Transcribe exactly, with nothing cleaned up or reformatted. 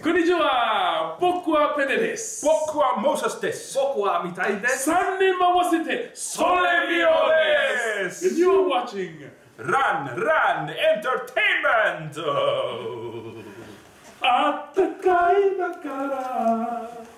こんにちは。僕はペネです。 僕はモーセスです。 僕はミタイです。 さんにん合わせてソレミオです。And you are watching Run Run Entertainment。 あったかいだから